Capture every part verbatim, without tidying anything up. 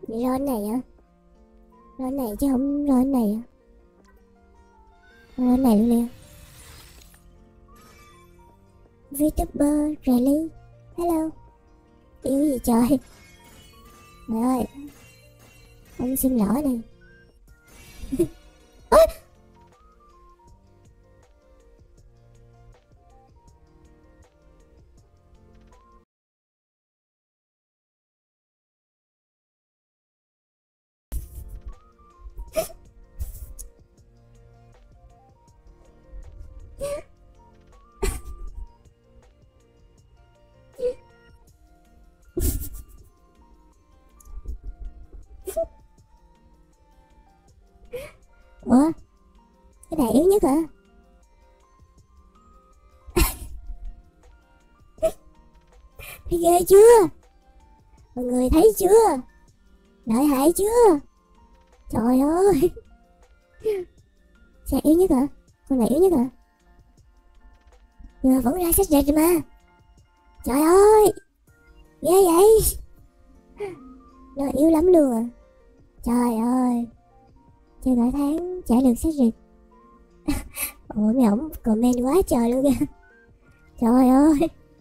Ron này á, ron này chứ không ron này á, ron này luôn nè. VTuber Rally, hello. Yêu gì trời. Trời ơi, ông xin lỗi này. Ôi! Ủa, cái này yếu nhất hả? Thấy ghê chưa? Mọi người thấy chưa? Lợi hại chưa? Trời ơi. Sao yếu nhất hả? Con này yếu nhất hả? Nhưng mà vẫn ra sách rệt rồi mà. Trời ơi, ghê vậy. Nó yếu lắm luôn à. Trời ơi, chơi cả tháng chả được sách rệt. Ủa mấy ổng comment quá trời luôn kìa. Trời ơi,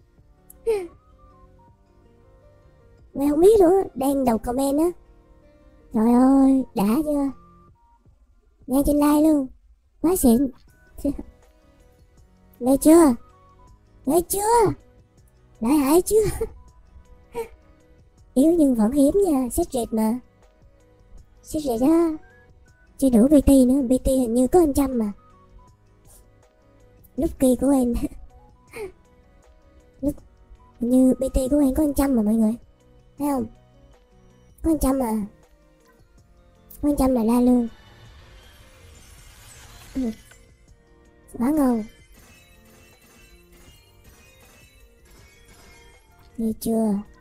mày không biết luôn á, đang đầu comment á. Trời ơi, đã chưa? Ngay trên like luôn, quá xịn. Nghe chưa? Nghe chưa? Lợi hại chưa? Yếu nhưng vẫn hiếm nha, sách rệt mà. Sách rệt á, chưa đủ bê tê nữa, bê tê hình như có một trăm mà. Lucky của em Lúc, hình như bê tê của em có một trăm mà mọi người. Thấy không? Có một trăm mà. Có một trăm là la luôn. Ừ. Quá ngon. Nghe chưa?